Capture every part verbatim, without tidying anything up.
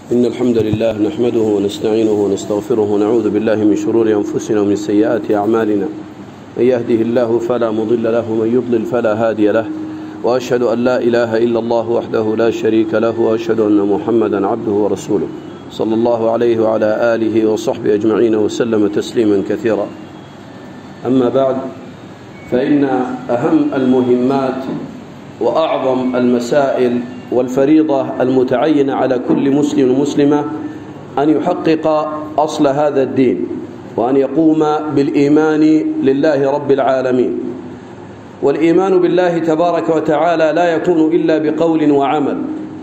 إن الحمد لله نحمده ونستعينه ونستغفره ونعوذ بالله من شرور أنفسنا ومن سيئات أعمالنا. من يهده الله فلا مضل له ومن يضلل فلا هادي له، وأشهد أن لا إله إلا الله وحده لا شريك له، وأشهد أن محمدا عبده ورسوله صلى الله عليه وعلى آله وصحبه أجمعين وسلم تسليما كثيرا. أما بعد، فإن أهم المهمات وأعظم المسائل والفريضة المتعينة على كل مسلم ومسلمة أن يحقق أصل هذا الدين، وأن يقوم بالإيمان لله رب العالمين. والإيمان بالله تبارك وتعالى لا يكون إلا بقول وعمل،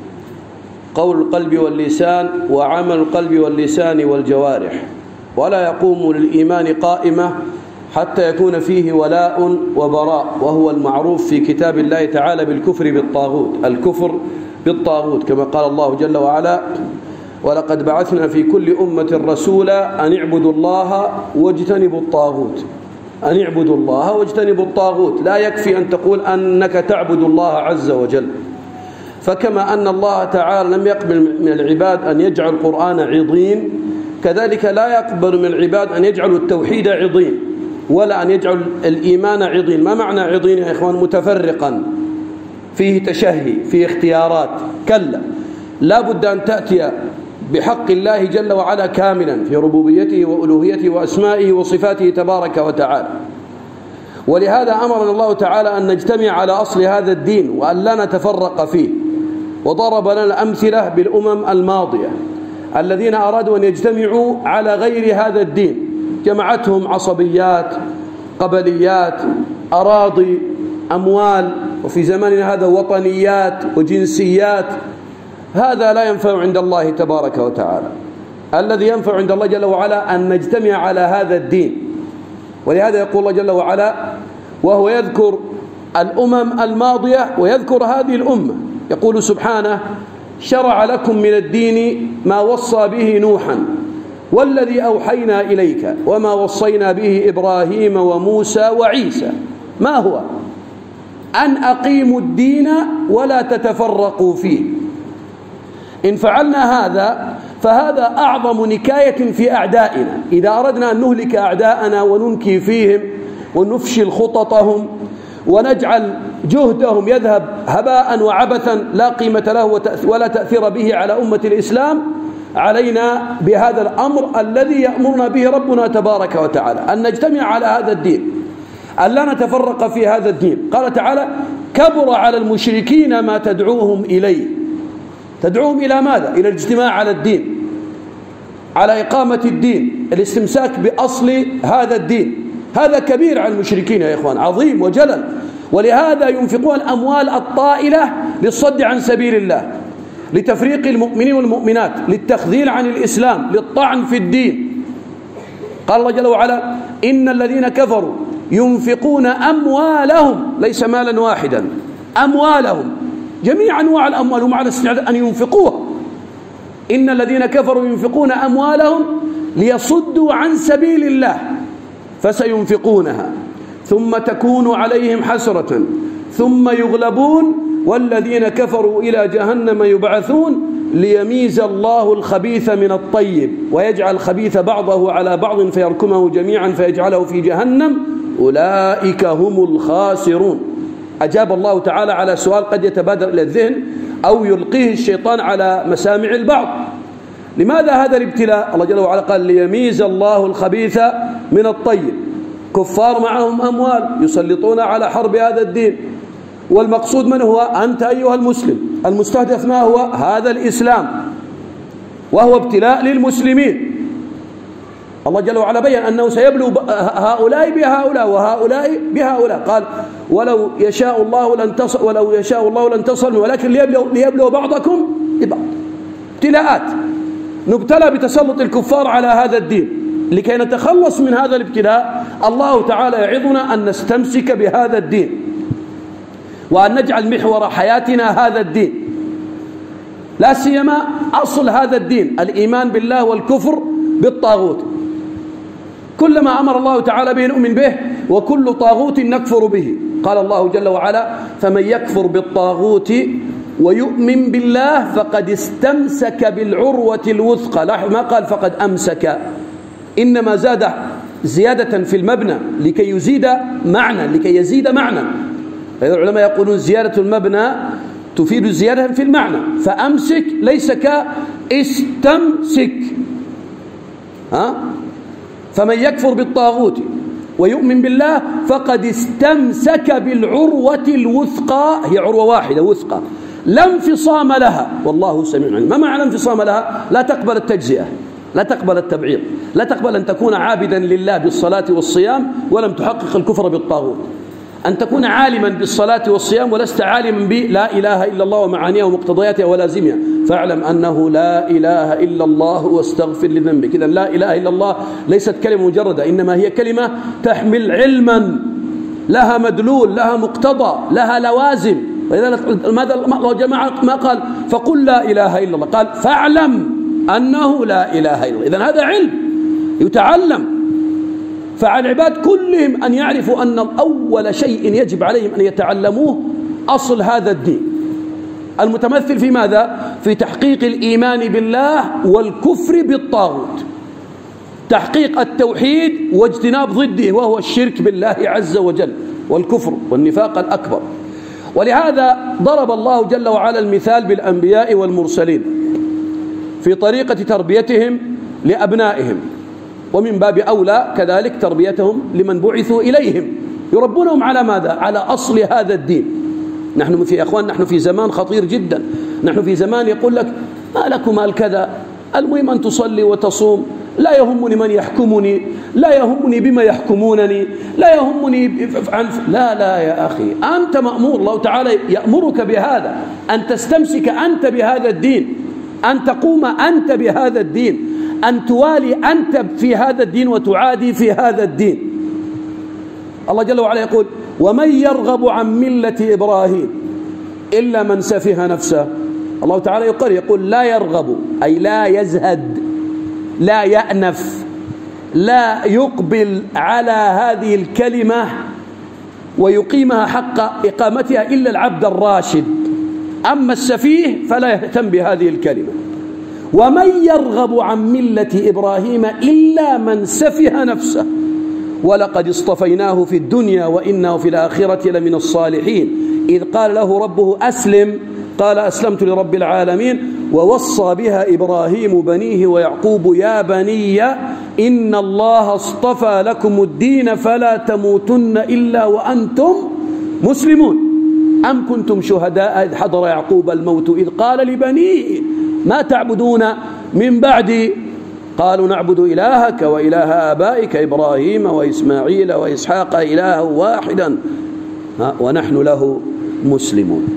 قول القلب واللسان وعمل القلب واللسان والجوارح، ولا يقوم للإيمان قائمة حتى يكون فيه ولاء وبراء، وهو المعروف في كتاب الله تعالى بالكفر بالطاغوت، الكفر بالطاغوت، كما قال الله جل وعلا: ولقد بعثنا في كل أمة رسولا أن اعبدوا الله واجتنبوا الطاغوت. أن اعبدوا الله واجتنبوا الطاغوت، لا يكفي أن تقول أنك تعبد الله عز وجل. فكما أن الله تعالى لم يقبل من العباد أن يجعل القرآن عضين، كذلك لا يقبل من العباد أن يجعلوا التوحيد عضين، ولا أن يجعل الإيمان عضين. ما معنى عضين يا إخوان؟ متفرقا، فيه تشهي، فيه اختيارات. كلا، لا بد أن تأتي بحق الله جل وعلا كاملا في ربوبيته وألوهيته وأسمائه وصفاته تبارك وتعالى. ولهذا أمرنا الله تعالى أن نجتمع على أصل هذا الدين وأن لا نتفرق فيه، وضرب لنا الأمثلة بالأمم الماضية الذين أرادوا أن يجتمعوا على غير هذا الدين، جمعتهم عصبيات، قبليات، أراضي، أموال، وفي زماننا هذا وطنيات وجنسيات. هذا لا ينفع عند الله تبارك وتعالى. الذي ينفع عند الله جل وعلا أن نجتمع على هذا الدين. ولهذا يقول الله جل وعلا وهو يذكر الأمم الماضية ويذكر هذه الأمة، يقول سبحانه: شرع لكم من الدين ما وصى به نوحا والذي أوحينا إليك وما وصينا به إبراهيم وموسى وعيسى. ما هو؟ أن أقيموا الدين ولا تتفرقوا فيه. إن فعلنا هذا فهذا أعظم نكاية في أعدائنا. إذا أردنا أن نهلك أعداءنا وننكي فيهم ونفشل خططهم ونجعل جهدهم يذهب هباء وعبثا لا قيمة له ولا تأثير به على أمة الإسلام، علينا بهذا الأمر الذي يأمرنا به ربنا تبارك وتعالى، أن نجتمع على هذا الدين، أن لا نتفرق في هذا الدين. قال تعالى: كبر على المشركين ما تدعوهم إليه. تدعوهم إلى ماذا؟ إلى الاجتماع على الدين، على إقامة الدين، الاستمساك بأصل هذا الدين. هذا كبير على المشركين يا إخوان، عظيم وجلل. ولهذا ينفقون الأموال الطائلة للصد عن سبيل الله، لتفريق المؤمنين والمؤمنات، للتخذيل عن الإسلام، للطعن في الدين. قال الله جل وعلا: إن الذين كفروا ينفقون أموالهم، ليس مالا واحدا، أموالهم، جميع أنواع الأموال هم على استعداد أن ينفقوها. إن الذين كفروا ينفقون أموالهم ليصدوا عن سبيل الله فسينفقونها ثم تكون عليهم حسرة ثم يغلبون والذين كفروا إلى جهنم يبعثون ليميز الله الخبيث من الطيب ويجعل الخبيث بعضه على بعض فيركمه جميعا فيجعله في جهنم أولئك هم الخاسرون. أجاب الله تعالى على سؤال قد يتبادر إلى الذهن أو يلقيه الشيطان على مسامع البعض: لماذا هذا الابتلاء؟ الله جل وعلا قال: ليميز الله الخبيث من الطيب. كفار معهم أموال يسلطون على حرب هذا الدين، والمقصود من هو؟ أنت أيها المسلم. المستهدف ما هو؟ هذا الإسلام، وهو ابتلاء للمسلمين. الله جل وعلا بيّن أنه سيبلو هؤلاء بهؤلاء وهؤلاء بهؤلاء. قال: ولو يشاء الله لانتصر ولو يشاء الله لانتصر ولكن ليبلو, ليبلو بعضكم ببعض. ابتلاءات، نبتلى بتسلط الكفار على هذا الدين. لكي نتخلص من هذا الابتلاء الله تعالى يعظنا أن نستمسك بهذا الدين، وأن نجعل محور حياتنا هذا الدين، لا سيما أصل هذا الدين الإيمان بالله والكفر بالطاغوت. كلما أمر الله تعالى به نؤمن به، وكل طاغوت نكفر به. قال الله جل وعلا: فمن يكفر بالطاغوت ويؤمن بالله فقد استمسك بالعروة الوثقى. لاحظ ما قال فقد أمسك، إنما زاد زيادة في المبنى لكي يزيد معنى، لكي يزيد معنى. العلماء يقولون زيادة المبنى تفيد الزيادة في المعنى، فأمسك ليس كاستمسك. ها؟ فمن يكفر بالطاغوت ويؤمن بالله فقد استمسك بالعروة الوثقى، هي عروة واحدة وثقى لا انفصام لها، والله سميع عليم. ما معنى انفصام لها؟ لا تقبل التجزئة، لا تقبل التبعيض، لا تقبل أن تكون عابدا لله بالصلاة والصيام ولم تحقق الكفر بالطاغوت، أن تكون عالما بالصلاة والصيام ولست عالما بلا إله إلا الله ومعانيها ومقتضياتها ولازمها، فاعلم أنه لا إله إلا الله واستغفر لذنبك. إذن لا إله إلا الله ليست كلمة مجردة، إنما هي كلمة تحمل علما، لها مدلول، لها مقتضى، لها لوازم. ماذا الله جماعة ما قال فقل لا إله إلا الله، قال فاعلم أنه لا إله إلا الله. إذن هذا علم يتعلم. فعلى العباد كلهم أن يعرفوا أن أول شيء يجب عليهم أن يتعلموه أصل هذا الدين، المتمثل في ماذا؟ في تحقيق الإيمان بالله والكفر بالطاغوت، تحقيق التوحيد واجتناب ضده وهو الشرك بالله عز وجل والكفر والنفاق الأكبر. ولهذا ضرب الله جل وعلا المثال بالأنبياء والمرسلين في طريقة تربيتهم لأبنائهم، ومن باب أولى كذلك تربيتهم لمن بعثوا إليهم، يربونهم على ماذا؟ على أصل هذا الدين. نحن في أخوان نحن في زمان خطير جدا، نحن في زمان يقول لك ما لكم مال كذا، المهم أن تصلي وتصوم، لا يهمني من يحكمني، لا يهمني بما يحكمونني، لا يهمني عن لا لا يا أخي، أنت مأمور، الله تعالى يأمرك بهذا، أن تستمسك أنت بهذا الدين، أن تقوم أنت بهذا الدين، أن توالي أنت في هذا الدين وتعادي في هذا الدين. الله جل وعلا يقول ومن يرغب عن ملة إبراهيم إلا من سفه نفسه. الله تعالى يقول يقول لا يرغب أي لا يزهد، لا يأنف، لا يقبل على هذه الكلمة ويقيمها حق إقامتها إلا العبد الراشد، أما السفيه فلا يهتم بهذه الكلمة. ومن يرغب عن ملة إبراهيم إلا من سفه نفسه ولقد اصطفيناه في الدنيا وإنه في الآخرة لمن الصالحين إذ قال له ربه أسلم قال أسلمت لرب العالمين ووصى بها إبراهيم بنيه ويعقوب يا بني إن الله اصطفى لكم الدين فلا تموتن إلا وأنتم مسلمون أم كنتم شهداء إذ حضر يعقوب الموت إذ قال لبنيه ما تعبدون من بعدي قالوا نعبد إلهك وإله آبائك إبراهيم وإسماعيل وإسحاق إلها واحدا ونحن له مسلمون.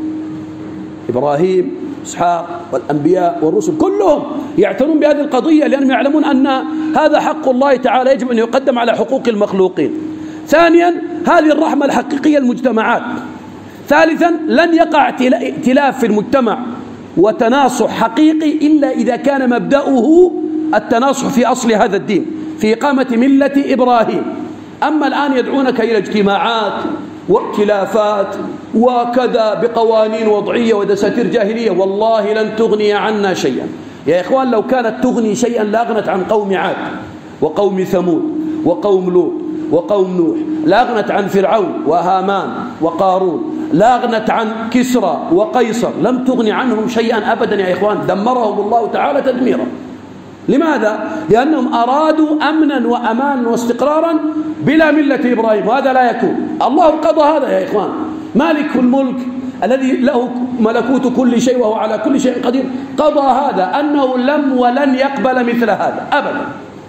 إبراهيم إسحاق والأنبياء والرسل كلهم يعتنون بهذه القضية لأنهم يعلمون أن هذا حق الله تعالى يجب أن يقدم على حقوق المخلوقين. ثانيا هذه الرحمة الحقيقية للمجتمعات. ثالثا لن يقع ائتلاف في المجتمع وتناصح حقيقي إلا إذا كان مبدأه التناصح في أصل هذا الدين في إقامة ملة إبراهيم. أما الآن يدعونك إلى اجتماعات وائتلافات وكذا بقوانين وضعية ودساتير جاهلية، والله لن تغني عنا شيئا يا إخوان. لو كانت تغني شيئا لاغنت عن قوم عاد وقوم ثمود وقوم لوط وقوم نوح، لاغنت عن فرعون وهامان وقارون، لاغنت عن كسرى وقيصر، لم تغني عنهم شيئا أبدا يا إخوان، دمرهم الله تعالى تدميرا. لماذا؟ لأنهم أرادوا أمنا وأمانا واستقرارا بلا ملة إبراهيم، وهذا لا يكون. الله قضى هذا يا إخوان، مالك الملك الذي له ملكوت كل شيء وهو على كل شيء قدير قضى هذا أنه لم ولن يقبل مثل هذا أبدا،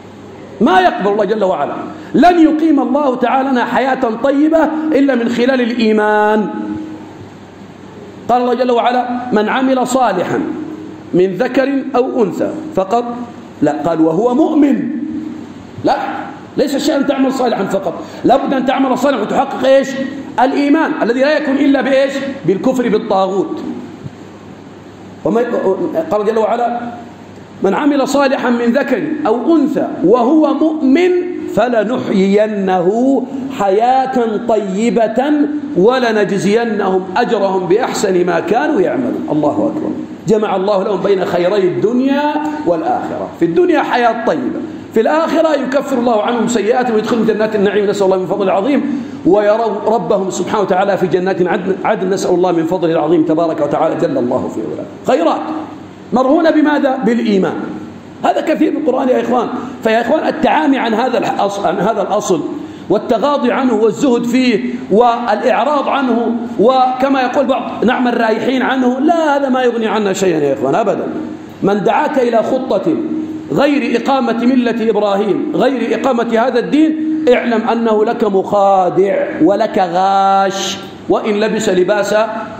ما يقبل الله جل وعلا. لن يقيم الله تعالى لنا حياة طيبة إلا من خلال الإيمان. قال الله جل وعلا من عمل صالحا من ذكر أو أنثى فقط، لا قال وهو مؤمن، لا ليس الشيء أن تعمل صالحا فقط، لابد أن تعمل صالحا وتحقق إيش؟ الإيمان الذي لا يكون إلا بإيش؟ بالكفر بالطاغوت. قال جل وعلا من عمل صالحا من ذكر أو أنثى وهو مؤمن فلنحيينه حياة طيبة ولنجزينهم أجرهم بأحسن ما كانوا يعملون. الله أكبر. جمع الله لهم بين خيري الدنيا والآخرة. في الدنيا حياة طيبة، في الآخرة يكفر الله عنهم سيئاتهم ويدخلهم جنات النعيم، نسأل الله من فضل العظيم، ويروا ربهم سبحانه وتعالى في جنات عدن, عدن نسأل الله من فضل العظيم تبارك وتعالى جل الله في علاه. خيرات مرهونة بماذا؟ بالإيمان. هذا كثير في القرآن يا إخوان. فيا إخوان التعامي عن هذا الأصل, عن هذا الأصل والتغاضي عنه والزهد فيه والإعراض عنه، وكما يقول بعض نعم الرايحين عنه، لا، هذا ما يغني عنا شيئا يا إخوان أبدا. من دعاك إلى خطة غير إقامة ملة إبراهيم، غير إقامة هذا الدين، اعلم أنه لك مخادع ولك غاش، وإن لبس لباس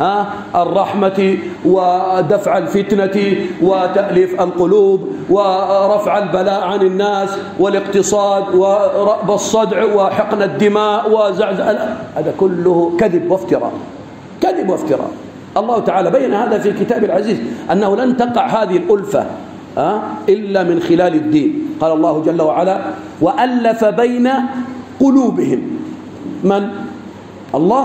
الرحمة ودفع الفتنة وتأليف القلوب ورفع البلاء عن الناس والاقتصاد ورأب الصدع وحقن الدماء وزعزع، هذا كله كذب وافتراء، كذب وافتراء. الله تعالى بين هذا في كتاب العزيز أنه لن تقع هذه الألفة إلا من خلال الدين. قال الله جل وعلا: وألف بين قلوبهم. من؟ الله.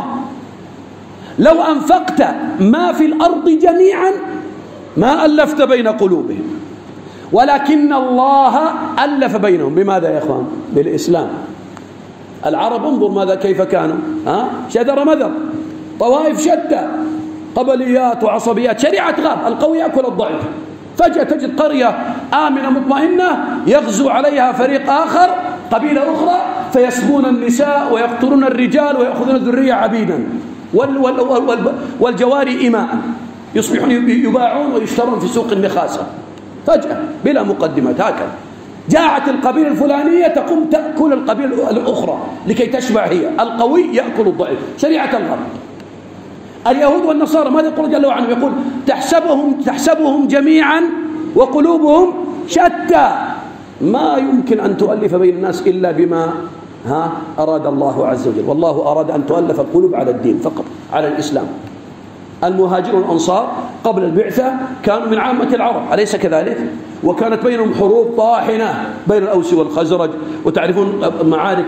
لو أنفقت ما في الأرض جميعا ما ألفت بين قلوبهم، ولكن الله ألف بينهم. بماذا يا إخوان؟ بالإسلام. العرب انظر ماذا كيف كانوا، ها؟ شذر مذر، طوائف شتى، قبليات وعصبيات، شريعة غاب، القوي يأكل الضعيف. فجأة تجد قرية آمنة مطمئنة يغزو عليها فريق آخر، قبيلة أخرى، فيسبون النساء ويقتلون الرجال ويأخذون الذرية عبيدا وال وال وال والجواري إماء، يصبحون يباعون ويشترون في سوق النخاسة فجأة بلا مقدمات. هكذا جاءت القبيلة الفلانية تقوم تأكل القبيلة الأخرى لكي تشبع هي، القوي يأكل الضعيف، شريعة الغرب. اليهود والنصارى ماذا يقول جل وعلا؟ يقول: تحسبهم تحسبهم جميعا وقلوبهم شتى. ما يمكن أن تؤلف بين الناس إلا بما ها أراد الله عز وجل، والله أراد أن تؤلف القلوب على الدين فقط، على الإسلام. المهاجرون الأنصار قبل البعثة كانوا من عامة العرب، أليس كذلك؟ وكانت بينهم حروب طاحنة بين الأوس والخزرج، وتعرفون معارك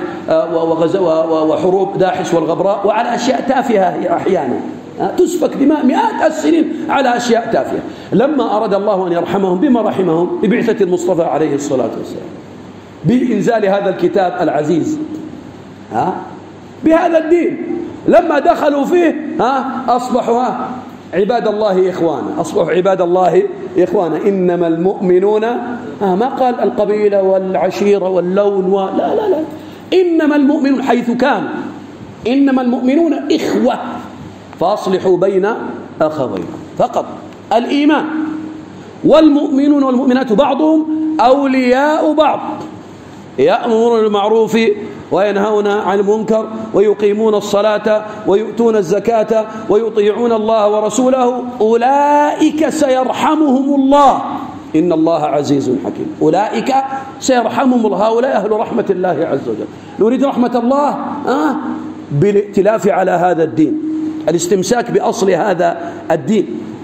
وحروب داحس والغبراء، وعلى أشياء تافهة أحيانا تسفك دماء مئات السنين على أشياء تافهة. لما أراد الله أن يرحمهم بما رحمهم؟ ببعثة المصطفى عليه الصلاة والسلام، بإنزال هذا الكتاب العزيز، ها؟ بهذا الدين. لما دخلوا فيه ها أصبحوا ها عباد الله إخوانا، أصبحوا عباد الله إخوانا. إنما المؤمنون، ها ما قال القبيلة والعشيرة واللون و... لا لا لا، إنما المؤمنون حيث كان، إنما المؤمنون إخوة فأصلحوا بين أخوين فقط. الإيمان. والمؤمنون والمؤمنات بعضهم أولياء بعض، يأمرون بالمعروف وينهون عن المنكر ويقيمون الصلاة ويؤتون الزكاة ويطيعون الله ورسوله، أولئك سيرحمهم الله، إن الله عزيز حكيم. أولئك سيرحمهم الله، هؤلاء أهل رحمة الله عز وجل. نريد رحمة الله آه بالائتلاف على هذا الدين، الاستمساك بأصل هذا الدين،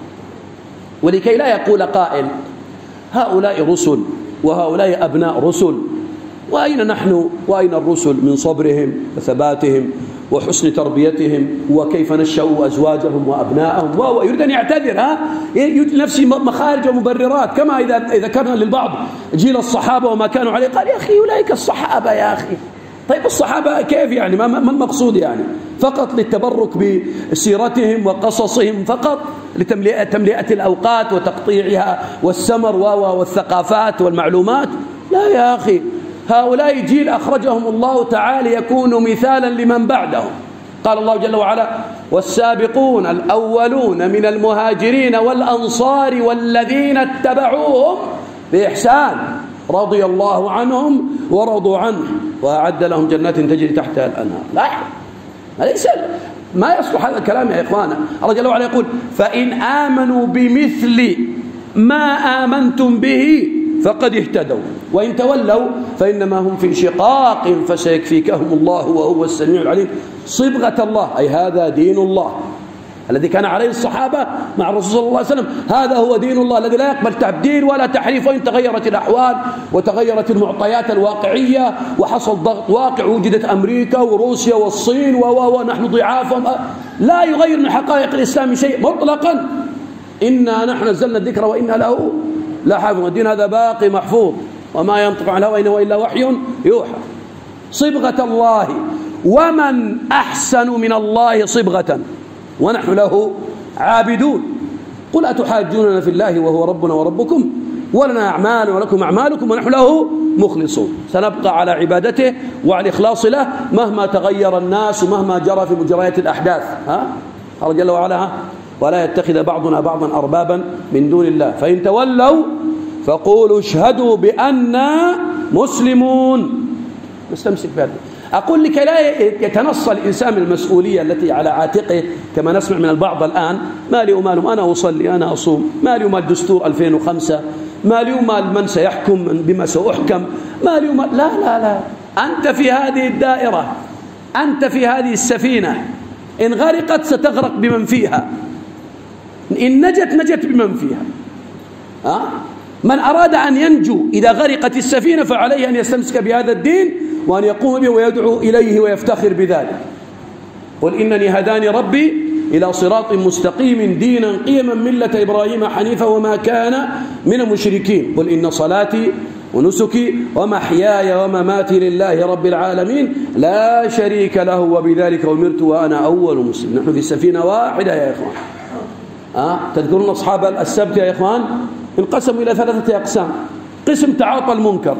ولكي لا يقول قائل هؤلاء رسل وهؤلاء أبناء رسل، وأين نحن وأين الرسل من صبرهم وثباتهم وحسن تربيتهم وكيف نشأوا أزواجهم وأبنائهم؟ وهو يريد أن يعتذر، ها يجد نفسه مخارج ومبررات، كما إذا ذكرنا للبعض جيل الصحابة وما كانوا عليه، قال يا أخي أولئك الصحابة يا أخي. طيب الصحابة كيف يعني؟ ما المقصود يعني؟ فقط للتبرك بسيرتهم وقصصهم فقط، لتملئة الأوقات وتقطيعها والسمر والثقافات والمعلومات؟ لا يا أخي، هؤلاء جيل أخرجهم الله تعالى يكونوا مثالا لمن بعدهم. قال الله جل وعلا: والسابقون الأولون من المهاجرين والأنصار والذين اتبعوهم بإحسان رضي الله عنهم ورضوا عنه وأعد لهم جنات تجري تحتها الأنهار. لا، ليس ما يصلح هذا الكلام يا إخوانا. الله جل وعلا يقول: فإن آمنوا بمثل ما آمنتم به فقد اهتدوا وإن تولوا فإنما هم في شقاق فسيكفيكهم الله وهو السميع العليم. صبغة الله، أي هذا دين الله، الذي كان عليه الصحابة مع الرسول صلى الله عليه وسلم. هذا هو دين الله الذي لا يقبل تبديل ولا تحريف، وإن تغيرت الأحوال وتغيرت المعطيات الواقعية وحصل ضغط واقع، وجدت أمريكا وروسيا والصين ونحن ضعافهم، لا يغير من حقائق الإسلام شيء مطلقا. إنا نحن نزلنا الذكر وإنا له لحافظون. الدين هذا باقي محفوظ، وما ينطق عن الهوى إن هو إلا وحي يوحى. صبغة الله، ومن أحسن من الله صبغة ونحن له عابدون. قل أتحاجوننا في الله وهو ربنا وربكم ولنا أعمال ولكم أعمالكم ونحن له مخلصون. سنبقى على عبادته وعلى الإخلاص له مهما تغير الناس ومهما جرى في مجريات الأحداث. ها قال جل وعلا: ولا يتخذ بعضنا بعضا أربابا من دون الله فإن تولوا فقولوا اشهدوا بأننا مسلمون. نستمسك بهذا. أقول لك لا يتنصل الإنسان المسؤولية التي على عاتقه كما نسمع من البعض الآن: مالي ومالهم، أنا أصلي، أنا أصوم، مالي ومال دستور ألفين وخمسة، مالي ومال من سيحكم بما سأحكم، مالي ومال. لا لا لا، أنت في هذه الدائرة، أنت في هذه السفينة، إن غرقت ستغرق بمن فيها، إن نجت نجت بمن فيها. أه؟ من أراد أن ينجو إذا غرقت السفينة فعليه أن يستمسك بهذا الدين وأن يقوم به ويدعو إليه ويفتخر بذلك. قل إنني هداني ربي إلى صراط مستقيم دينا قيما ملة إبراهيم حنيفا وما كان من المشركين. قل إن صلاتي ونسكي ومحياي ومماتي لله رب العالمين لا شريك له وبذلك أمرت وأنا أول مسلم. نحن في سفينة واحدة يا إخوان. أه؟ تذكرون أصحاب السبت يا إخوان؟ انقسموا إلى ثلاثة أقسام: قسم تعاطى المنكر،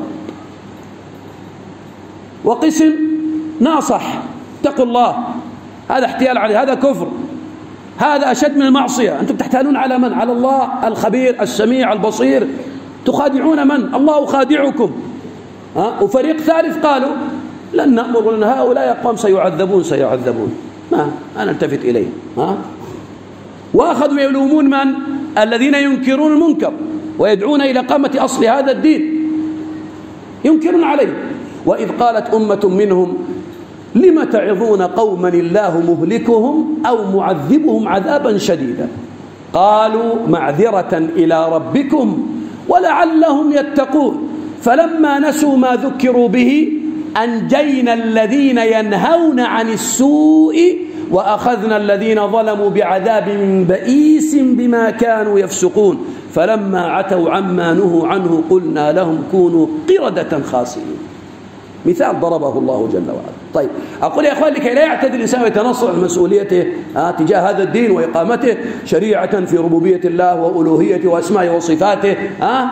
وقسم ناصح اتقوا الله، هذا احتيال عليه، هذا كفر، هذا أشد من المعصية. أنتم تحتالون على من؟ على الله الخبير السميع البصير، تخادعون من؟ الله خادعكم. ها؟ وفريق ثالث قالوا لن نأمر لأن هؤلاء أقوام سيعذبون سيعذبون ما أنا التفت إليه. ها؟ وأخذوا يلومون من؟ الذين ينكرون المنكر ويدعون إلى قامة أصل هذا الدين، ينكرون عليه. وإذ قالت أمة منهم لم تعظون قوما الله مهلكهم أو معذبهم عذابا شديدا قالوا معذرة إلى ربكم ولعلهم يتقون فلما نسوا ما ذكروا به أنجينا الذين ينهون عن السوء وأخذنا الذين ظلموا بعذاب بئيس بما كانوا يفسقون فلما عتوا عما نهوا عنه قلنا لهم كونوا قردة خاسئين. مثال ضربه الله جل وعلا. طيب أقول يا أخوان لكي لا يعتدي الإنسان ويتنصل عن مسؤوليته آه تجاه هذا الدين وإقامته شريعة في ربوبية الله وألوهيته وأسمائه وصفاته آه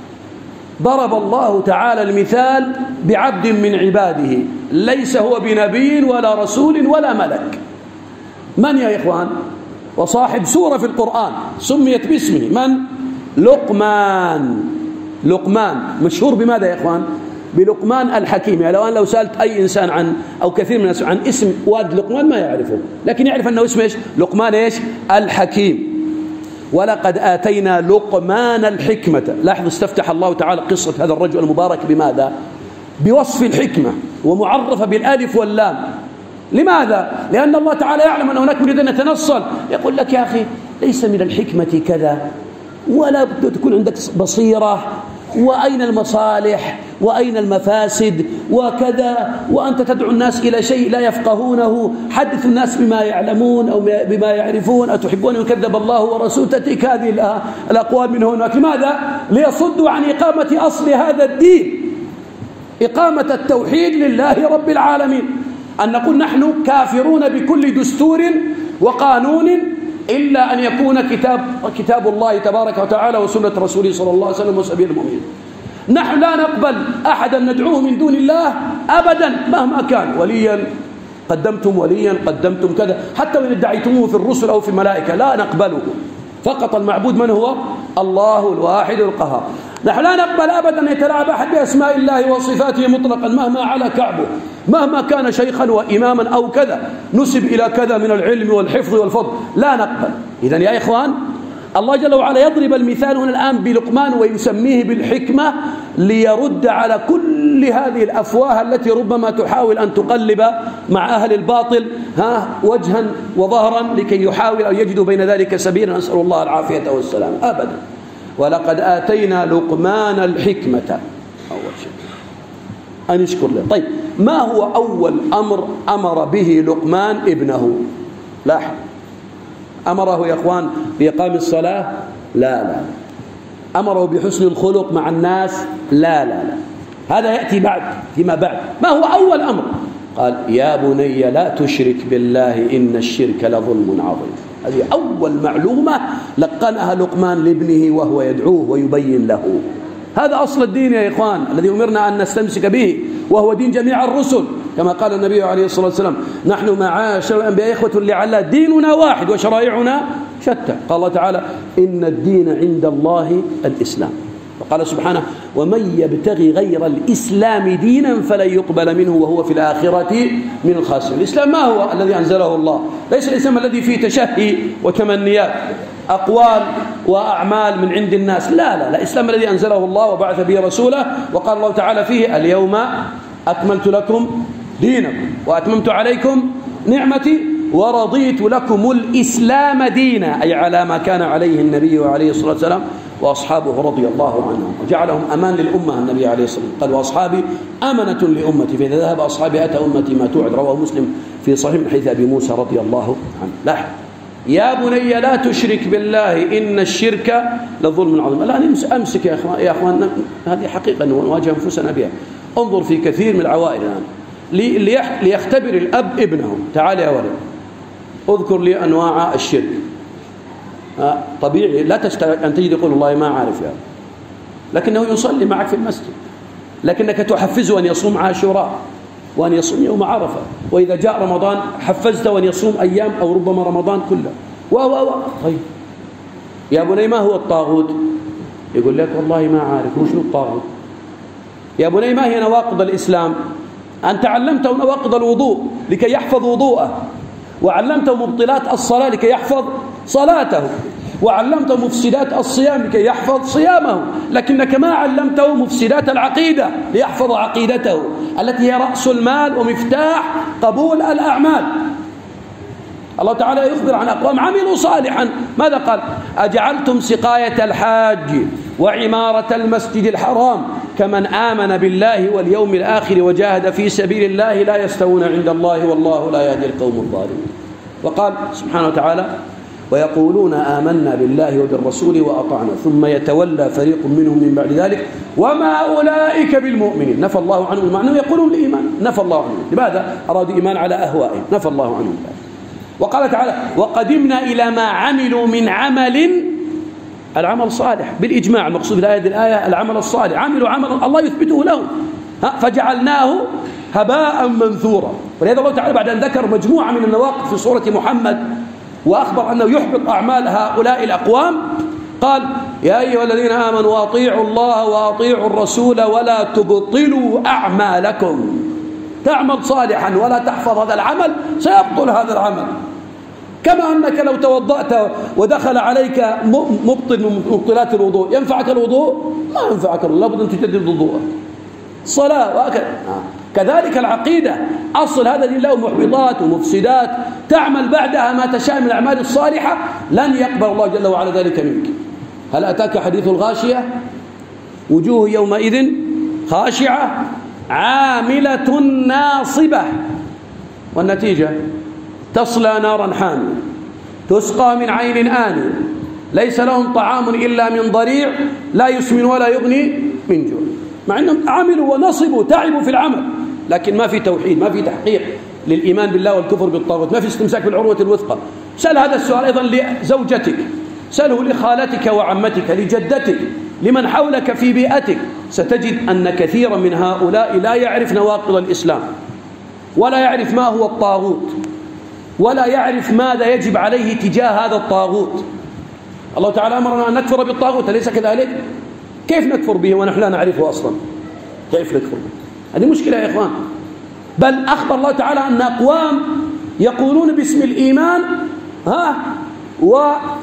ضرب الله تعالى المثال بعبد من عباده ليس هو بنبي ولا رسول ولا ملك. من يا إخوان؟ وصاحب سورة في القرآن سميت باسمه، من؟ لقمان. لقمان مشهور بماذا يا إخوان؟ بلقمان الحكيم. يعني لو أن لو سألت أي إنسان عن أو كثير من الناس عن اسم واد لقمان ما يعرفه، لكن يعرف أنه اسمه إيش؟ لقمان إيش؟ الحكيم. ولقد آتينا لقمان الحكمة. لاحظوا استفتح الله تعالى قصة هذا الرجل المبارك بماذا؟ بوصف الحكمة ومعرفة بالالف واللام. لماذا؟ لأن الله تعالى يعلم أن هناك من يريد أن يتنصل يقول لك يا أخي ليس من الحكمة كذا، ولا تكون عندك بصيرة، وأين المصالح وأين المفاسد وكذا، وأنت تدعو الناس إلى شيء لا يفقهونه، حدث الناس بما يعلمون أو بما يعرفون، أتحبون أن يكذب الله ورسوله. تأتيك هذه الأقوال من هناك. لماذا؟ ليصدوا عن إقامة أصل هذا الدين، إقامة التوحيد لله رب العالمين. أن نقول نحن كافرون بكل دستور وقانون إلا أن يكون كتاب كتاب الله تبارك وتعالى وسنة رسوله صلى الله عليه وسلم وسبيل المؤمنين. نحن لا نقبل أحدا ندعوه من دون الله أبدا مهما كان. وليا قدمتم، وليا قدمتم كذا، حتى وإن ادعيتموه في الرسل أو في الملائكة لا نقبله. فقط المعبود من هو؟ الله الواحد القهار. نحن لا نقبل أبدا أن يتلاعب أحد بأسماء الله وصفاته مطلقا مهما على كعبه، مهما كان شيخا وإماما أو كذا، نسب إلى كذا من العلم والحفظ والفضل، لا نقبل. إذن يا إخوان الله جل وعلا يضرب المثال هنا الآن بلقمان ويسميه بالحكمة ليرد على كل هذه الأفواه التي ربما تحاول أن تقلب مع أهل الباطل ها وجها وظهرا لكي يحاول أن يجدوا بين ذلك سبيلا. نسأل الله العافية والسلام. أبدا. ولقد آتينا لقمان الحكمة أول شيء أن يشكر له. طيب ما هو أول أمر أمر به لقمان ابنه؟ لاحظ، أمره يا أخوان بإقام الصلاة؟ لا لا. أمره بحسن الخلق مع الناس؟ لا لا لا. هذا يأتي بعد فيما بعد. ما هو أول أمر؟ قال يا بني لا تشرك بالله إن الشرك لظلم عظيم. هذه أول معلومة لقنها لقمان لابنه وهو يدعوه ويبين له. هذا أصل الدين يا إخوان الذي أمرنا أن نستمسك به، وهو دين جميع الرسل كما قال النبي عليه الصلاة والسلام نحن معاشر الأنبياء إخوة لعل ديننا واحد وشرائعنا شتى. قال الله تعالى إن الدين عند الله الإسلام. وقال سبحانه ومن يبتغي غير الإسلام دينا فلن يقبل منه وهو في الآخرة من الخاسرين. الإسلام ما هو الذي أنزله الله؟ ليس الإسلام الذي فيه تشهي وتمنيات أقوال وأعمال من عند الناس، لا لا لا. الإسلام الذي أنزله الله وبعث به رسوله، وقال الله تعالى فيه اليوم أكملت لكم دينكم وأتممت عليكم نعمتي ورضيت لكم الإسلام دينا، أي على ما كان عليه النبي عليه الصلاة والسلام وأصحابه رضي الله عنهم، وجعلهم أمان للأمة. النبي عليه الصلاة والسلام قال وأصحابي أمنة لأمتي فإذا ذهب أصحابي أتى أمتي ما توعد. رواه مسلم في صحيح من حديث أبي موسى رضي الله عنه. لاحظ يا بني لا تشرك بالله إن الشرك لظلم عظيم. الآن أمسك يا أخوان, يا أخوان هذه حقيقة نواجه أنفسنا بها. انظر في كثير من العوائل الآن ليختبر الأب ابنه. تعال يا ولد اذكر لي أنواع الشرك. طبيعي لا تستطيع أن تجد يقول والله ما عارف يعني، لكنه يصلي معك في المسجد، لكنك تحفزه أن يصوم عاشوراء وأن يصوم يوم عرفة، وإذا جاء رمضان حفزته وأن يصوم أيام أو ربما رمضان كله و و طيب يا بني ما هو الطاغوت؟ يقول لك والله ما عارف. وشنو الطاغوت؟ يا بني ما هي نواقض الإسلام؟ أنت علمته نواقض الوضوء لكي يحفظ وضوءه، وعلمته مبطلات الصلاة لكي يحفظ صلاته، وعلمته مفسدات الصيام لكي يحفظ صيامه، لكنك ما علمته مفسدات العقيدة ليحفظ عقيدته التي هي رأس المال ومفتاح قبول الأعمال. الله تعالى يخبر عن أقوام عملوا صالحا، ماذا قال؟ أجعلتم سقاية الحاج وعمارة المسجد الحرام كمن آمن بالله واليوم الآخر وجاهد في سبيل الله لا يستوون عند الله والله لا يهدي القوم الظالمين. وقال سبحانه وتعالى ويقولون آمنا بالله وبالرسول وأطعنا ثم يتولى فريق منهم من بعد ذلك وما أولئك بالمؤمنين. نفى الله عنهم المعنى ويقولون الإيمان، نفى الله عنهم. لماذا؟ أرادوا إيمان على أهوائهم، نفى الله عنهم ذلك. وقال تعالى وقدمنا إلى ما عملوا من عمل، العمل الصالح بالإجماع، المقصود في هذه الآية العمل الصالح، عملوا عملا الله يثبته لهم فجعلناه هباء منثورا. ولهذا الله تعالى بعد أن ذكر مجموعة من النواقض في سورة محمد وأخبر أنه يحبط أعمال هؤلاء الأقوام قال يا أيها الذين آمنوا أطيعوا الله وأطيعوا الرسول ولا تبطلوا أعمالكم. تعمل صالحا ولا تحفظ هذا العمل سيبطل هذا العمل، كما أنك لو توضأت ودخل عليك مبطل من مبطلات الوضوء ينفعك الوضوء؟ ما ينفعك الوضوء، لابد أن تجدد وضوءك. الصلاة وهكذا. كذلك العقيدة أصل هذا دين له محبطات ومفسدات، تعمل بعدها ما تشاء من الأعمال الصالحة لن يقبل الله جل وعلا ذلك منك. هل أتاك حديث الغاشية؟ وجوه يومئذ خاشعة عاملة ناصبة، والنتيجة تصلى نارا حامية تسقى من عين آنية ليس لهم طعام إلا من ضريع لا يسمن ولا يغني من جوع. مع أنهم عملوا ونصبوا تعبوا في العمل، لكن ما في توحيد، ما في تحقيق للإيمان بالله والكفر بالطاغوت، ما في استمساك بالعروة الوثقى. سأل هذا السؤال أيضا لزوجتك، سأله لخالتك وعمتك، لجدتك، لمن حولك في بيئتك، ستجد أن كثيرا من هؤلاء لا يعرف نواقض الإسلام ولا يعرف ما هو الطاغوت ولا يعرف ماذا يجب عليه تجاه هذا الطاغوت. الله تعالى أمرنا أن نكفر بالطاغوت، أليس كذلك؟ كيف نكفر به ونحن لا نعرفه أصلا؟ كيف نكفر به؟ هذه مشكلة يا إخوان. بل أخبر الله تعالى أن أقوام يقولون باسم الإيمان ها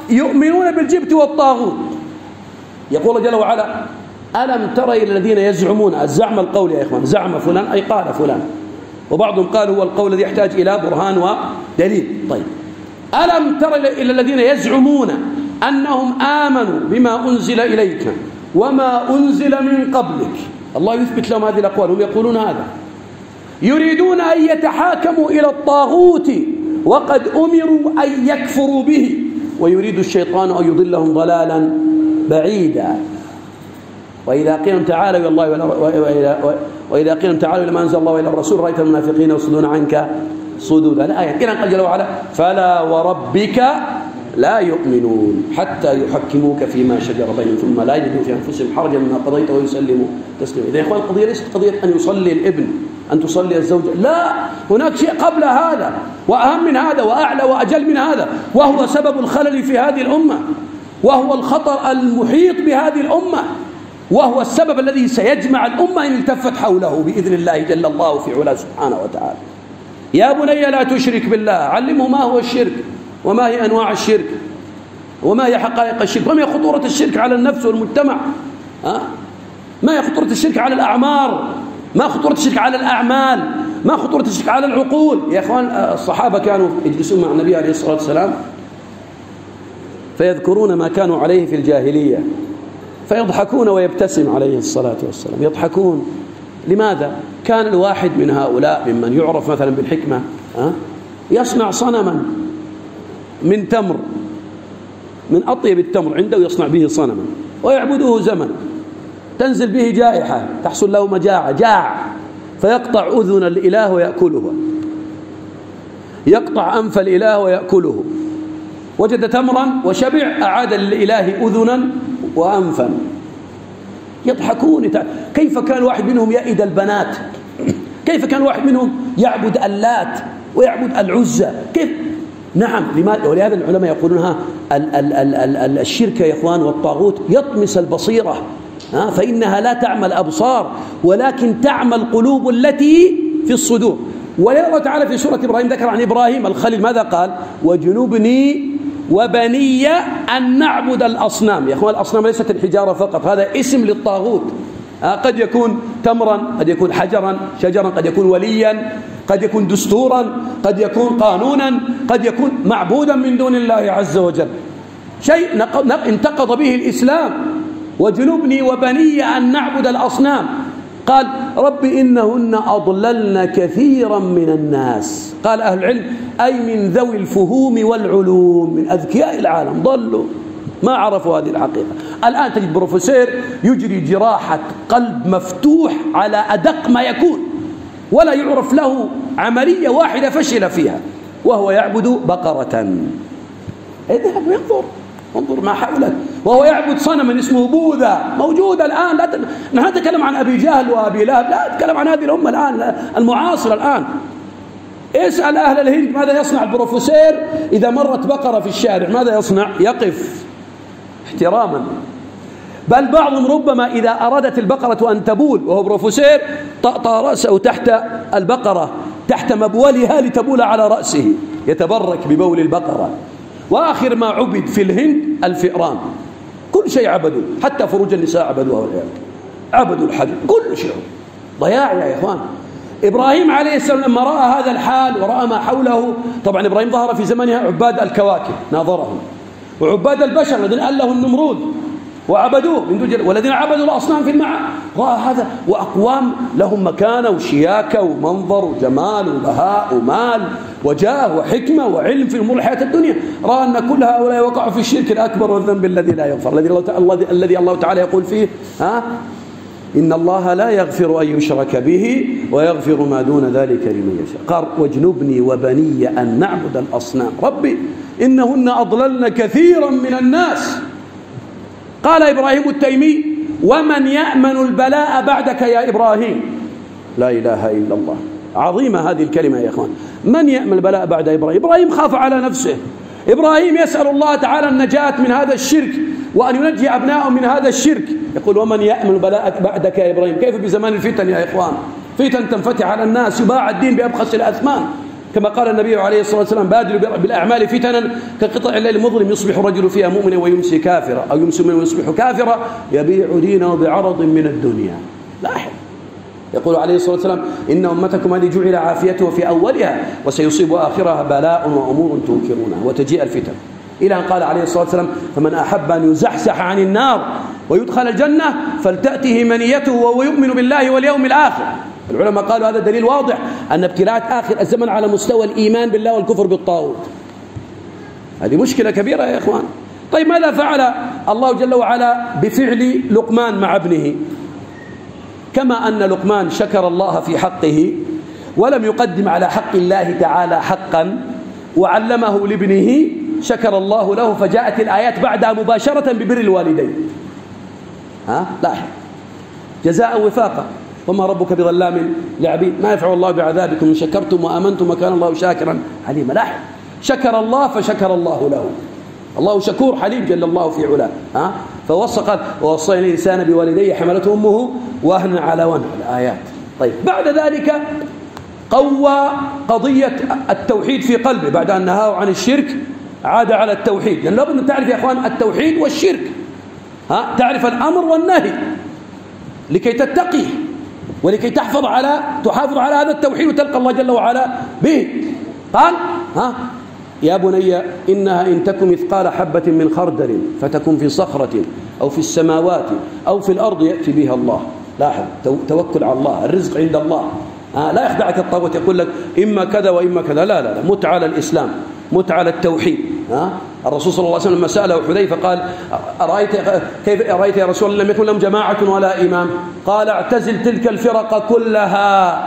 يؤمنون بالجبت والطاغوت. يقول جل وعلا: ألم تر إلى الذين يزعمون، الزعم القول يا إخوان، زعم فلان أي قال فلان، وبعضهم قال هو القول الذي يحتاج إلى برهان ودليل. طيب، ألم تر إلى الذين يزعمون أنهم آمنوا بما أنزل إليك وما أنزل من قبلك. الله يثبت لهم هذه الأقوال، هم يقولون هذا. يريدون أن يتحاكموا إلى الطاغوت وقد أمروا أن يكفروا به، ويريد الشيطان أن يضلهم ضلالا بعيدا. وإذا قيل تعالوا إلى الله وإذا قيل تعالوا إلى ما أنزل الله إلى الرسول رأيت المنافقين يصدون عنك صدودا. الآية إلى أن قال جل وعلا: فلا وربك لا يؤمنون حتى يحكموك فيما شجر بينهم ثم لا يجدوا في أنفسهم حرجا مما قضيت ويسلموا تسليما. إذا يا إخوان القضية ليست قضية أن يصلي الابن، أن تصلي الزوجة، لا، هناك شيء قبل هذا وأهم من هذا وأعلى وأجل من هذا، وهو سبب الخلل في هذه الأمة، وهو الخطر المحيط بهذه الأمة، وهو السبب الذي سيجمع الأمة إن التفت حوله بإذن الله جل الله في علاه سبحانه وتعالى. يا بني لا تشرك بالله، علمه ما هو الشرك وما هي أنواع الشرك وما هي حقائق الشرك وما هي خطورة الشرك على النفس والمجتمع، أه؟ ما هي خطورة الشرك على الأعمار، ما خطورة الشرك على الأعمال، ما خطورة الشرك على العقول. يا إخوان الصحابة كانوا يجلسون مع النبي عليه الصلاة والسلام فيذكرون ما كانوا عليه في الجاهلية فيضحكون ويبتسم عليه الصلاة والسلام، يضحكون. لماذا؟ كان الواحد من هؤلاء ممن يعرف مثلا بالحكمة أه؟ يصنع صنما من تمر، من أطيب التمر عنده يصنع به صنما ويعبده زمن، تنزل به جائحة تحصل له مجاعة، جاع فيقطع أذن الإله ويأكلها، يقطع أنف الإله ويأكله، وجد تمرا وشبع أعاد للإله أذنا وأنفا. يضحكون. كيف كان واحد منهم يئد البنات؟ كيف كان واحد منهم يعبد اللات ويعبد العزى؟ كيف؟ نعم. لماذا؟ ولهذا العلماء يقولون ها ال ال ال ال ال الشرك يا إخوان والطاغوت يطمس البصيرة، ها فإنها لا تعمى الأبصار ولكن تعمى القلوب التي في الصدور. ولله الله تعالى في سورة إبراهيم ذكر عن إبراهيم الخليل ماذا قال؟ وجنوبني وبني أن نعبد الأصنام. يا أخوان الأصنام ليست الحجارة فقط، هذا اسم للطاغوت، قد يكون تمرا، قد يكون حجرا شجرا، قد يكون وليا، قد يكون دستورا، قد يكون قانونا، قد يكون معبودا من دون الله عز وجل، شيء انتقض به الإسلام. وجنوبني وبني أن نعبد الأصنام. قال رب إنهن أضللن كثيرا من الناس. قال أهل العلم أي من ذوي الفهوم والعلوم، من أذكياء العالم، ضلوا ما عرفوا هذه الحقيقة. الآن تجد بروفيسور يجري جراحة قلب مفتوح على أدق ما يكون ولا يعرف له عملية واحدة فشل فيها، وهو يعبد بقرة. اذهب وانظر، انظر ما حولك، وهو يعبد صنما اسمه بوذا، موجود الآن. لا ت... نحن نتكلم عن أبي جهل وأبي لهب، لا نتكلم عن هذه الأمة الآن المعاصرة. الآن اسأل أهل الهند ماذا يصنع البروفيسور إذا مرت بقرة في الشارع، ماذا يصنع؟ يقف احتراما. بل بعضهم ربما إذا أرادت البقرة أن تبول وهو بروفيسور طأطأ رأسه تحت البقرة، تحت مبولها لتبول على رأسه، يتبرك ببول البقرة. وآخر ما عبد في الهند الفئران، كل شيء عبدوا، حتى فروج النساء عبدوها والعياذ، عبدوا الحجر، كل شيء ضياع يا إخوان. إبراهيم عليه السلام لما رأى هذا الحال ورأى ما حوله، طبعا إبراهيم ظهر في زمنها عباد الكواكب ناظرهم، وعباد البشر الذين أله النمرود وعبدوه من دون، والذين عبدوا الأصنام في المعاد. رأى هذا، وأقوام لهم مكانة وشياكة ومنظر وجمال وبهاء ومال وجاه وحكمة وعلم في أمور الحياة الدنيا، رأى أن كل هؤلاء وقعوا في الشرك الأكبر والذنب الذي لا يغفر، الذي الله الذي الله تعالى يقول فيه ها إن الله لا يغفر أن يشرك به ويغفر ما دون ذلك لمن يشاء. قال واجنبني وبني أن نعبد الأصنام ربي إنهن أضللن كثيرا من الناس. قال إبراهيم التيمي ومن يأمن البلاء بعدك يا إبراهيم؟ لا إله إلا الله. عظيمة هذه الكلمة يا إخوان. من يأمن البلاء بعد إبراهيم؟ إبراهيم خاف على نفسه، إبراهيم يسأل الله تعالى النجاة من هذا الشرك وأن ينجي أبنائه من هذا الشرك. يقول ومن يأمن البلاء بعدك يا إبراهيم؟ كيف بزمان الفتن يا إخوان؟ فتن تنفتح على الناس، يباع الدين بأبخس الأثمان، كما قال النبي عليه الصلاة والسلام بادروا بالأعمال فتنا كقطع الليل المظلم يصبح الرجل فيها مؤمنا ويمسي كافرا أو يمسي مؤمنا ويصبح كافرا يبيع دينه بعرض من الدنيا. لاحظ يقول عليه الصلاة والسلام إن أمتكم هذه جعل عافيته في أولها وسيصيب آخرها بلاء وأمور تنكرونها وتجيء الفتن، إلى أن قال عليه الصلاة والسلام فمن أحب أن يزحزح عن النار ويدخل الجنة فلتأته منيته وهو يؤمن بالله واليوم الآخر. العلماء قالوا هذا دليل واضح أن ابتلاءات آخر الزمن على مستوى الإيمان بالله والكفر بالطاغوت. هذه مشكلة كبيرة يا إخوان. طيب ماذا فعل الله جل وعلا بفعل لقمان مع ابنه؟ كما أن لقمان شكر الله في حقه ولم يقدم على حق الله تعالى حقا وعلمه لابنه، شكر الله له فجاءت الآيات بعدها مباشرة ببر الوالدين. ها لاحظ جزاء وفاقا وما ربك بظلام لعبيد ما يفعل الله بعذابكم إن شكرتم وآمنتم وكان الله شاكرا حليما. لاحظ شكر الله فشكر الله له. الله شكور حليم جل الله في علاه. ها فوصى قال ووصينا الإنسان بوالديه حملته أمه وهنا على وهن الآيات. طيب بعد ذلك قوى قضية التوحيد في قلبه بعد أن نهاه عن الشرك عاد على التوحيد، لأن يعني لابد أن تعرف يا أخوان التوحيد والشرك، ها تعرف الأمر والنهي لكي تتقي ولكي تحفظ على تحافظ على هذا التوحيد وتلقى الله جل وعلا به. قال ها يا بني إنها إن تكن مثقال حبة من خردل فتكن في صخرة أو في السماوات أو في الأرض يأتي بها الله. لاحظ توكل على الله، الرزق عند الله. آه لا يخدعك الطاغوت يقول لك إما كذا وإما كذا، لا لا لا، مت على الإسلام، مت على التوحيد. آه الرسول صلى الله عليه وسلم لما سأله حذيفة قال أرأيت كيف أرأيت يا رسول الله لم يكن لهم جماعة ولا إمام؟ قال اعتزل تلك الفرق كلها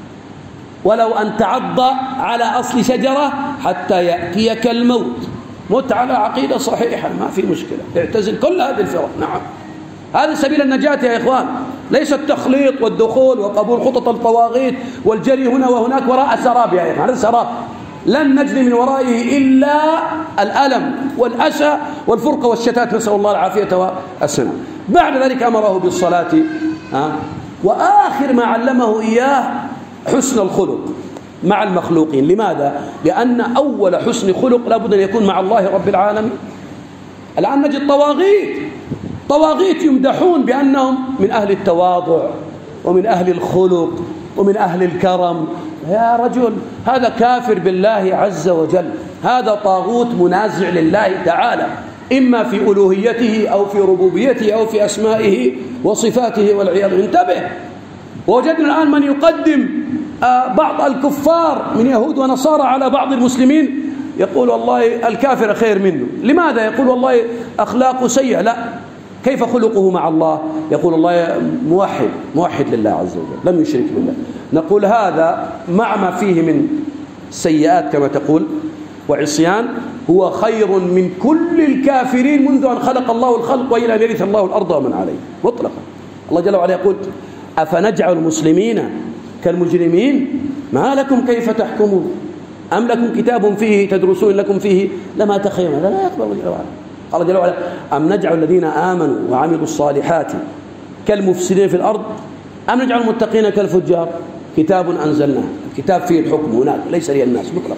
ولو أن تعض على أصل شجرة حتى يأتيك الموت. مت على عقيدة صحيحة ما في مشكلة، اعتزل كل هذه الفرق. نعم هذا سبيل النجاة يا إخوان، ليس التخليط والدخول وقبول خطط الطواغيت والجري هنا وهناك وراء سراب يا إخوان. هذا سراب لن نجري من ورائه إلا الألم والأسى والفرقة والشتات، نسأل الله العافية والسلام. بعد ذلك أمره بالصلاة، ها وآخر ما علمه إياه حسن الخلق مع المخلوقين. لماذا؟ لأن أول حسن خلق لابد أن يكون مع الله رب العالمين. الآن نجد طواغيت طواغيت يمدحون بأنهم من أهل التواضع ومن أهل الخلق ومن أهل الكرم. يا رجل هذا كافر بالله عز وجل، هذا طاغوت منازع لله تعالى إما في ألوهيته أو في ربوبيته أو في أسمائه وصفاته والعياذ. انتبه. ووجدنا الآن من يقدم بعض الكفار من يهود ونصارى على بعض المسلمين، يقول والله الكافر خير منه. لماذا؟ يقول والله أخلاقه سيئة. لا، كيف خلقه مع الله؟ يقول الله موحد موحد لله عز وجل لم يشرك بالله. نقول هذا مع ما فيه من سيئات كما تقول وعصيان هو خير من كل الكافرين منذ أن خلق الله الخلق وإلى أن يرث الله الأرض ومن عليه مطلقا. الله جل وعلا يقول أفنجعل المسلمين كالمجرمين ما لكم كيف تحكمون أم لكم كتاب فيه تدرسون لكم فيه لما تخيرون. لا يقبل الله جل وعلا. قال جل وعلا أم نجعل الذين آمنوا وعملوا الصالحات كالمفسدين في الأرض أم نجعل المتقين كالفجار. كتاب أنزلناه، الكتاب فيه الحكم هناك ليس للناس مطلقا.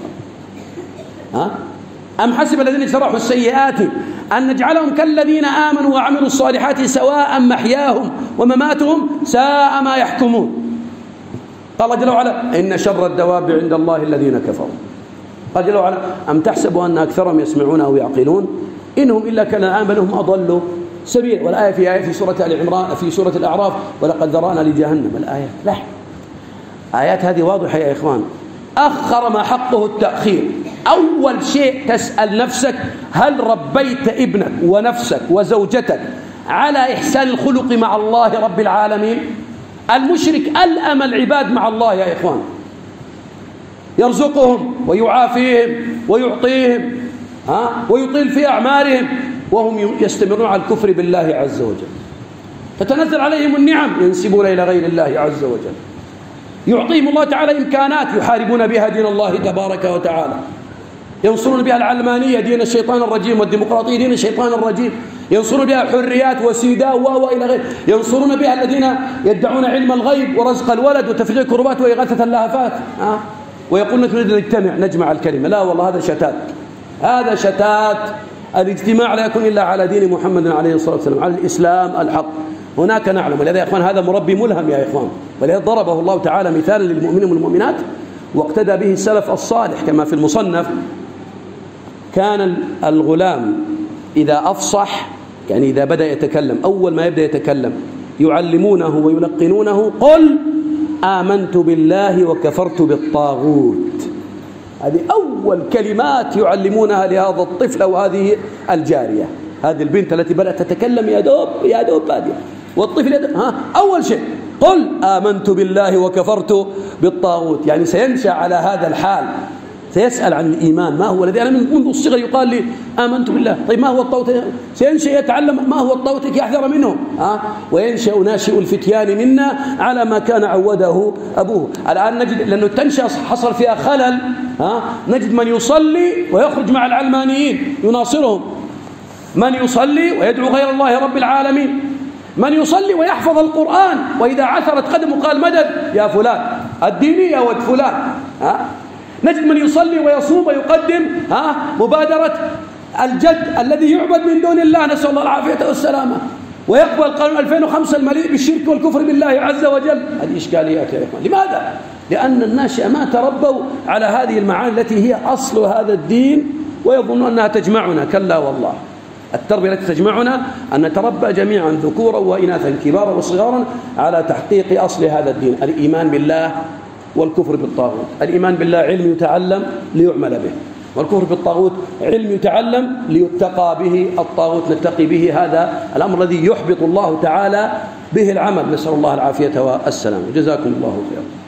ها؟ أم حسب الذين اجترحوا السيئات أن نجعلهم كالذين آمنوا وعملوا الصالحات سواء محياهم ومماتهم ساء ما يحكمون. قال جل وعلا إن شر الدواب عند الله الذين كفروا. قال جل وعلا أم تحسبوا أن أكثرهم يسمعون أو يعقلون إنهم إلا كالأنعام بل هم أضلوا سبيل. والآية في آية في سورة آل عمران في سورة الأعراف ولقد ذرأنا لجهنم. الآيات لا آيات هذه واضحة يا إخوان. أخر ما حقه التأخير. أول شيء تسأل نفسك هل ربيت ابنك ونفسك وزوجتك على إحسان الخلق مع الله رب العالمين؟ المشرك ألأم العباد مع الله يا إخوان، يرزقهم ويعافيهم ويعطيهم ها ويطيل في أعمارهم وهم يستمرون على الكفر بالله عز وجل. تتنزل عليهم النعم ينسبون إلى غير الله عز وجل. يعطيهم الله تعالى إمكانات يحاربون بها دين الله تبارك وتعالى، ينصرون بها العلمانية دين الشيطان الرجيم والديمقراطية دين الشيطان الرجيم، ينصرون بها الحريات وسيداء وإلى غير، ينصرون بها الذين يدعون علم الغيب ورزق الولد وتفريج الكربات وإغاثة اللهفات. أه؟ ويقول لك نريد نجتمع نجمع الكلمة. لا والله، هذا شتات، هذا شتات. الاجتماع لا يكون إلا على دين محمد عليه الصلاة والسلام، على الإسلام الحق. هناك نعلم. ولهذا يا إخوان هذا مربي ملهم يا إخوان، ولهذا ضربه الله تعالى مثالا للمؤمنين والمؤمنات واقتدى به السلف الصالح كما في المصنف. كان الغلام إذا أفصح، يعني إذا بدأ يتكلم، أول ما يبدأ يتكلم يعلمونه ويلقنونه: قل آمنت بالله وكفرت بالطاغوت. هذه أول كلمات يعلمونها لهذا الطفل أو هذه الجارية، هذه البنت التي بدأت تتكلم يا دوب يا دوب بادية، والطفل يدوب. ها أول شيء قل آمنت بالله وكفرت بالطاغوت، يعني سينشأ على هذا الحال، سيسأل عن الإيمان ما هو الذي أنا منذ الصغر يقال لي آمنت بالله. طيب ما هو الطاغوت؟ سينشأ يتعلم ما هو الطاغوت كي يحذر منه. ها وينشأ ناشئ الفتيان منا على ما كان عوده أبوه. الآن نجد لأنه تنشأ حصل فيها خلل. ها نجد من يصلي ويخرج مع العلمانيين يناصرهم، من يصلي ويدعو غير الله رب العالمين، من يصلي ويحفظ القرآن وإذا عثرت قدمه قال مدد يا فلان الديني يا ود فلان. ها نجد من يصلي ويصوم ويقدم ها مبادرة الجد الذي يعبد من دون الله، نسأل الله العافية والسلامة، ويقبل قانون ألفين وخمسة المليء بالشرك والكفر بالله عز وجل. هذه إشكاليات يا إخوان. لماذا؟ لأن الناشئة ما تربوا على هذه المعاني التي هي أصل هذا الدين ويظنون أنها تجمعنا. كلا والله، التربية التي تجمعنا أن نتربى جميعا ذكورا وإناثا كبارا وصغارا على تحقيق أصل هذا الدين: الإيمان بالله والكفر بالطاغوت. الإيمان بالله علم يتعلم ليعمل به، والكفر بالطاغوت علم يتعلم ليتقى به، الطاغوت نتقي به. هذا الأمر الذي يحبط الله تعالى به العمل، نسأل الله العافية والسلام. جزاكم الله خيرا.